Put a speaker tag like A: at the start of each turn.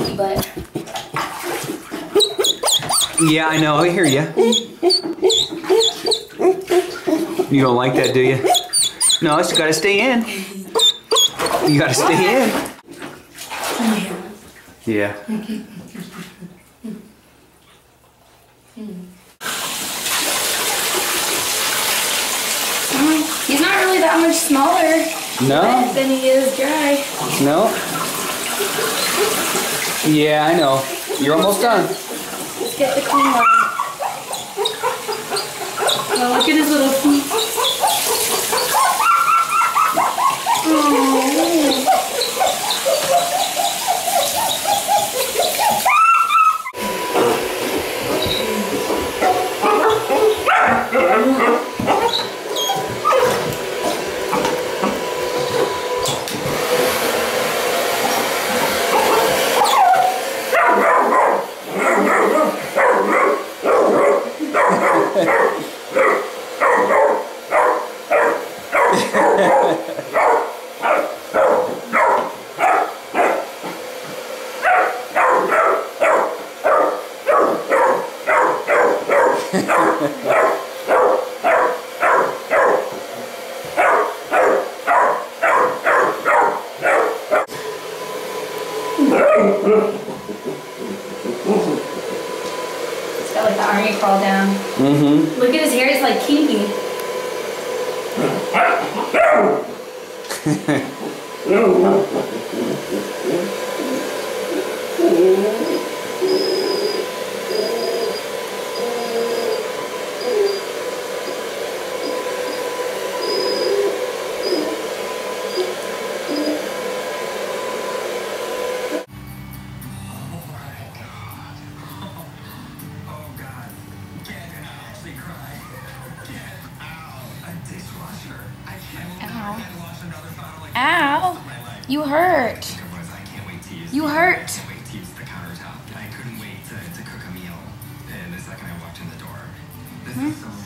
A: monkey butt.
B: Yeah, I know. I hear you. You don't like that, do you? No, it's got to stay in. You got to stay in. Yeah.
A: He's not really that much smaller than he is dry.
B: No? Yeah, I know. You're almost done.
A: Let's get the clean one. Oh, look at his little feet. It's got like the army crawl down. Mm-hmm. Look at his hair, it's like kinky. Ow. You hurt. You hurt.
C: I couldn't wait to cook a meal the second I walked in the door. This is so